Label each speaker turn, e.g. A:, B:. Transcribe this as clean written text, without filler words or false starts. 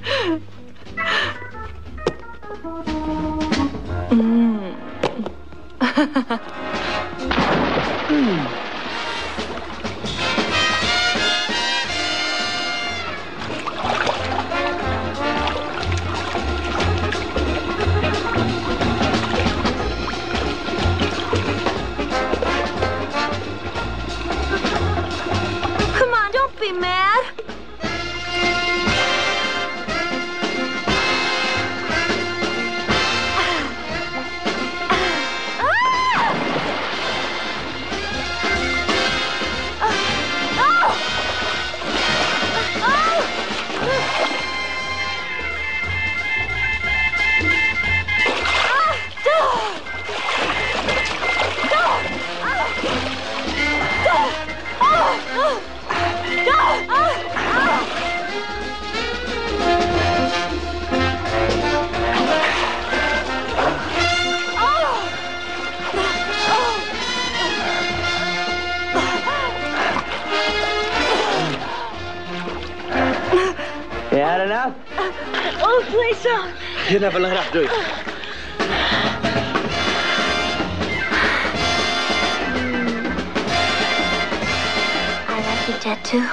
A: Come on, don't be mad.
B: You had enough?
A: Oh, please don't.
B: You never let up, do you?
A: I like your tattoo.